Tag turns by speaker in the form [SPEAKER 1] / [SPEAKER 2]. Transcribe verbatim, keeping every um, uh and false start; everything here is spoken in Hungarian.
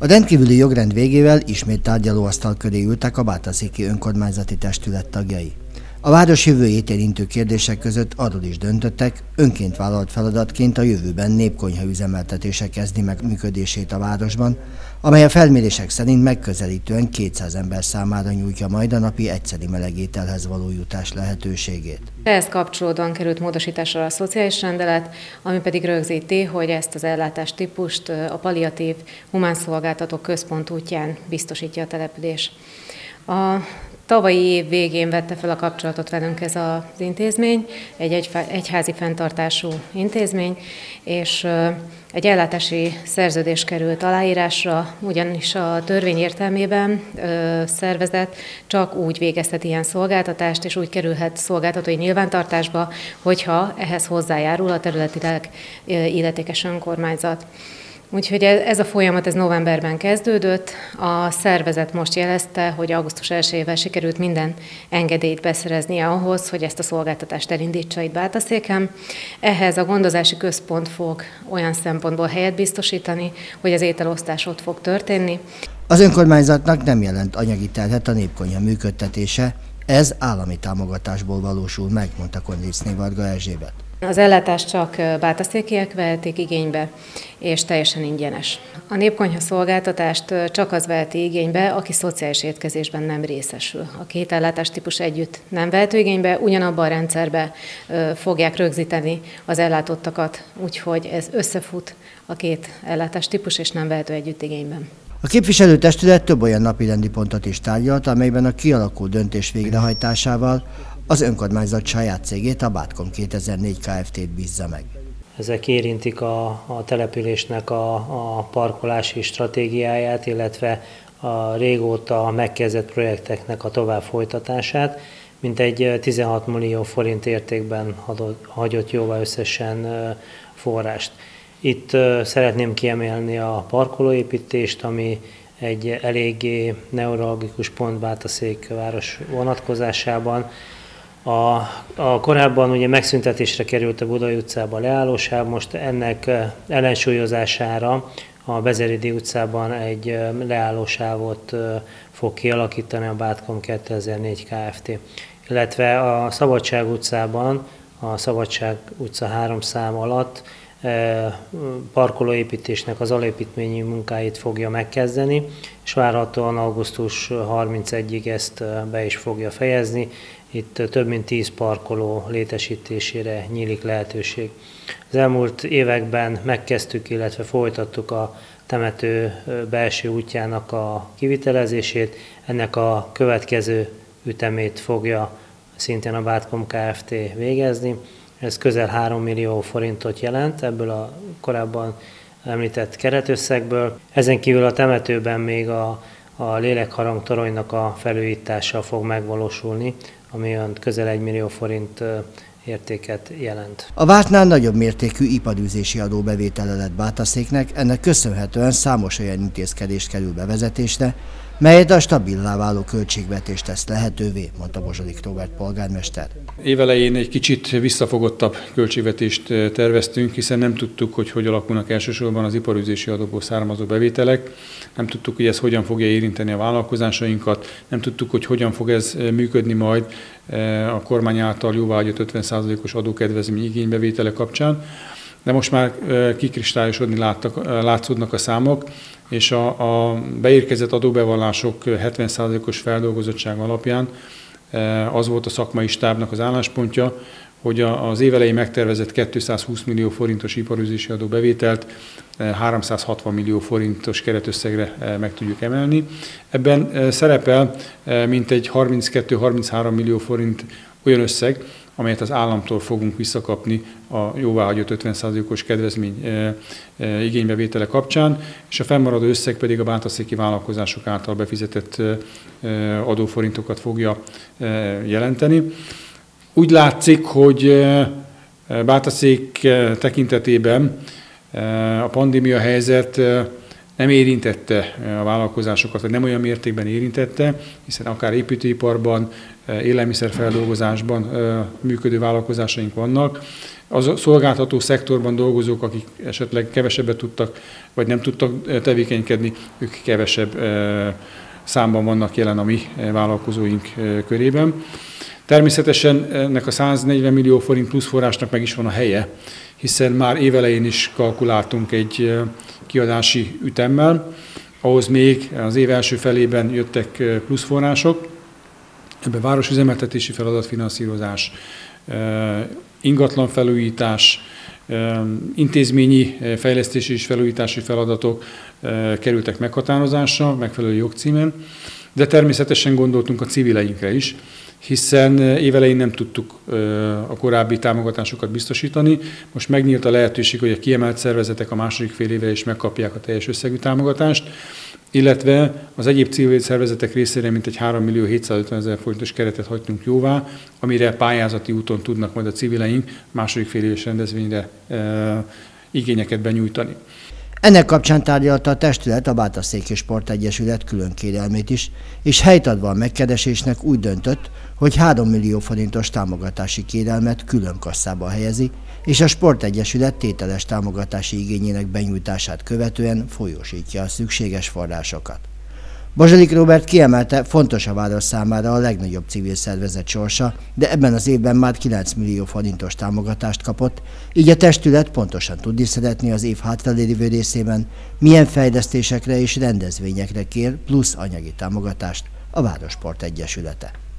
[SPEAKER 1] A rendkívüli jogrend végével ismét tárgyalóasztal köré ültek a bátraszéki önkormányzati testület tagjai. A város jövőjét érintő kérdések között arról is döntöttek, önként vállalt feladatként a jövőben népkonyha üzemeltetése kezdi meg működését a városban, amely a felmérések szerint megközelítően kétszáz ember számára nyújtja majd a napi egyszeri melegételhez való jutás lehetőségét.
[SPEAKER 2] Ehhez kapcsolódóan került módosításra a szociális rendelet, ami pedig rögzíti, hogy ezt az ellátás típust a palliatív humánszolgáltató központ útján biztosítja a település. A tavalyi év végén vette fel a kapcsolatot velünk ez az intézmény, egy egyházi fenntartású intézmény, és egy ellátási szerződés került aláírásra, ugyanis a törvény értelmében szervezet csak úgy végezhet ilyen szolgáltatást, és úgy kerülhet szolgáltatói nyilvántartásba, hogyha ehhez hozzájárul a területileg illetékes önkormányzat. Úgyhogy ez a folyamat ez novemberben kezdődött. A szervezet most jelezte, hogy augusztus elsejével sikerült minden engedélyt beszereznie ahhoz, hogy ezt a szolgáltatást elindítsa itt Bátaszéken. Ehhez a gondozási központ fog olyan szempontból helyet biztosítani, hogy az ételosztás ott fog történni.
[SPEAKER 1] Az önkormányzatnak nem jelent anyagi terhet a népkonyha működtetése, ez állami támogatásból valósul meg, mondta Kondiczné Varga Erzsébet.
[SPEAKER 2] Az ellátást csak bátaszékiek vehetik igénybe, és teljesen ingyenes. A népkonyha szolgáltatást csak az veheti igénybe, aki szociális étkezésben nem részesül. A két ellátástípus együtt nem vehető igénybe, ugyanabban a rendszerbe fogják rögzíteni az ellátottakat, úgyhogy ez összefut a két ellátástípus, és nem vehető együtt igényben.
[SPEAKER 1] A képviselőtestület több olyan napirendi pontot is tárgyalt, amelyben a kialakult döntés végrehajtásával az önkormányzat saját cégét, a Bátkom kétezer-négy Kft-t bízza meg.
[SPEAKER 3] Ezek érintik a, a településnek a, a parkolási stratégiáját, illetve a régóta megkezdett projekteknek a tovább folytatását, mintegy tizenhat millió forint értékben adott, hagyott jóvá összesen forrást. Itt szeretném kiemelni a parkolóépítést, ami egy eléggé neuralgikus pont Bátaszék város vonatkozásában. A, a korábban ugye megszüntetésre került a Budai utcában leállósáv, most ennek ellensúlyozására a Bezeridi utcában egy leállósávot fog kialakítani a Bátkom kétezer-négy Kft. Illetve a Szabadság utcában, a Szabadság utca három szám alatt parkolóépítésnek az alépítményi munkáit fogja megkezdeni, és várhatóan augusztus harmincegyedikéig ezt be is fogja fejezni. Itt több mint tíz parkoló létesítésére nyílik lehetőség. Az elmúlt években megkezdtük, illetve folytattuk a temető belső útjának a kivitelezését. Ennek a következő ütemét fogja szintén a Bátkom Kft. Végezni. Ez közel három millió forintot jelent ebből a korábban említett keretösszegből. Ezen kívül a temetőben még a, a lélekharangtoronynak a felújítása fog megvalósulni, ami olyan közel egy millió forint értéket jelent.
[SPEAKER 1] A vártnál nagyobb mértékű iparűzési adóbevétele lett Bátaszéknek, ennek köszönhetően számos olyan intézkedést kerül bevezetésre, melyet a stabilá váló költségvetést tesz lehetővé, mondta Bozsodik Róbert polgármester.
[SPEAKER 4] Évelején egy kicsit visszafogottabb költségvetést terveztünk, hiszen nem tudtuk, hogy hogy alakulnak elsősorban az iparűzési adóból származó bevételek, nem tudtuk, hogy ez hogyan fogja érinteni a vállalkozásainkat, nem tudtuk, hogy hogyan fog ez működni majd a kormány által jóváhagyott ötven százalékos adókedvezmény igénybevétele kapcsán. De most már kikristályosodni láttak, látszódnak a számok, és a, a beérkezett adóbevallások hetven százalékos feldolgozottság alapján az volt a szakmai stábnak az álláspontja, hogy az év elején megtervezett kétszázhúsz millió forintos iparűzési adóbevételt háromszázhatvan millió forintos keretösszegre meg tudjuk emelni. Ebben szerepel mintegy harminckettő-harminchárom millió forint olyan összeg, amelyet az államtól fogunk visszakapni a jóváhagyott ötven százalékos kedvezmény igénybevétele kapcsán, és a fennmaradó összeg pedig a bátaszéki vállalkozások által befizetett adóforintokat fogja jelenteni. Úgy látszik, hogy Bátaszék tekintetében a pandémia helyzet nem érintette a vállalkozásokat, vagy nem olyan mértékben érintette, hiszen akár építőiparban, élelmiszerfeldolgozásban működő vállalkozásaink vannak. Az szolgáltató szektorban dolgozók, akik esetleg kevesebbet tudtak, vagy nem tudtak tevékenykedni, ők kevesebb számban vannak jelen a mi vállalkozóink körében. Természetesen ennek a száznegyven millió forint plusz forrásnak meg is van a helye, hiszen már évelején is kalkuláltunk egy kiadási ütemmel, ahhoz még az év első felében jöttek plusz források, ebben városüzemeltetési feladatfinanszírozás, ingatlan felújítás, intézményi fejlesztési és felújítási feladatok kerültek meghatározásra, megfelelő jogcímen, de természetesen gondoltunk a civileinkre is, hiszen évelején nem tudtuk a korábbi támogatásokat biztosítani. Most megnyílt a lehetőség, hogy a kiemelt szervezetek a második fél évre is megkapják a teljes összegű támogatást, illetve az egyéb civil szervezetek részére mintegy három millió hétszázötven ezer forintos keretet hagytunk jóvá, amire pályázati úton tudnak majd a civileink második fél éves rendezvényre e, igényeket benyújtani.
[SPEAKER 1] Ennek kapcsán tárgyalta a testület a Bátorszéki Sportegyesület külön kérelmét is, és helyt adva a megkeresésnek úgy döntött, hogy három millió forintos támogatási kérelmet külön kasszába helyezi, és a Sportegyesület tételes támogatási igényének benyújtását követően folyósítja a szükséges forrásokat. Bozsolik Róbert kiemelte, fontos a város számára a legnagyobb civil szervezet sorsa, de ebben az évben már kilenc millió forintos támogatást kapott, így a testület pontosan tudni szeretné az év hátralévő részében, milyen fejlesztésekre és rendezvényekre kér plusz anyagi támogatást a Várossport Egyesülete.